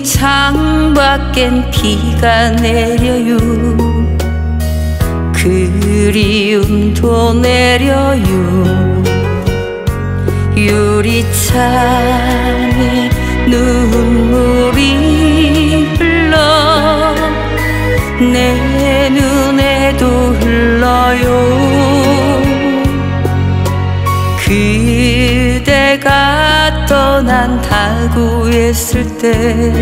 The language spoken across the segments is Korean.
지금 창밖엔 비가 내려요. 그리움도 내려요. 유리창에 눈물이 흘러 내 눈에도 흘러요. 그대가 떠난다고 했을 때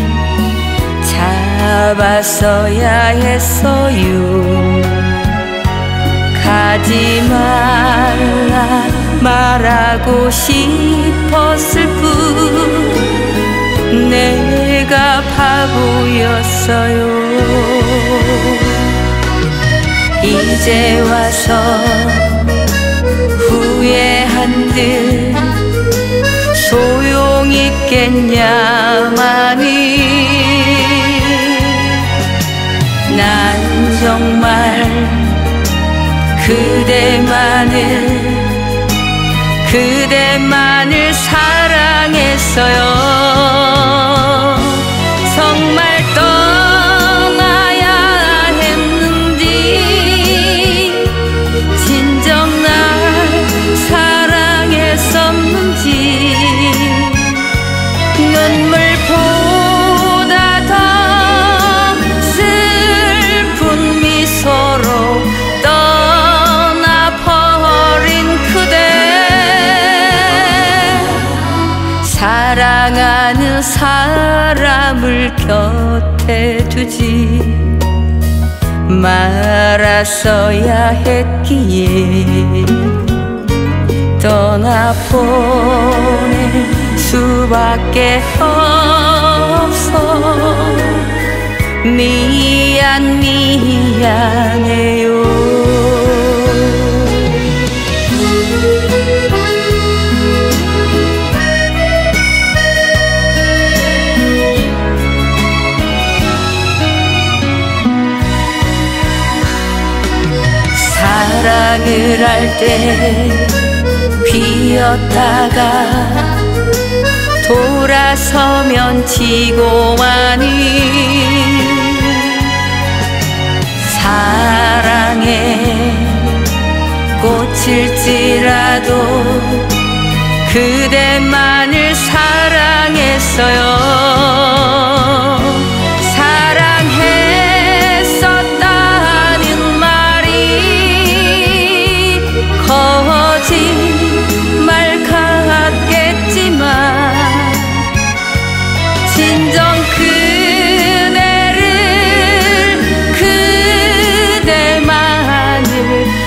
잡았어야 했어요. 가지 말라 말하고 싶었을 뿐 내가 바보였어요. 이제 와서 후회한들 소용있겠냐마니 난 정말 그대만을 사랑했어요. 정말 떠나야 했는지 진정 날 사랑했었는지 눈물보다 더 슬픈 미소로 사랑하는 사람을 곁에 두지 말았어야 했기에 떠나보낼 수밖에 없어. 미안해요. 사랑을 할 때 비었다가 돌아서면 지고만이 사랑에 꽂힐지라도 그대만을 사랑했어요. 진정 그대만을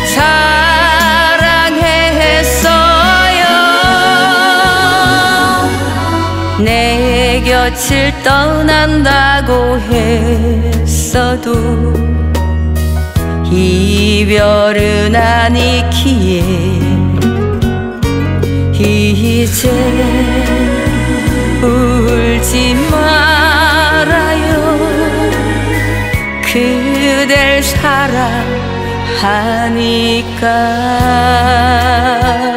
사랑했어요. 내 곁을 떠난다고 했어도 이별은 아니기에 이제 울지 말아요. 그댈 사랑하니까.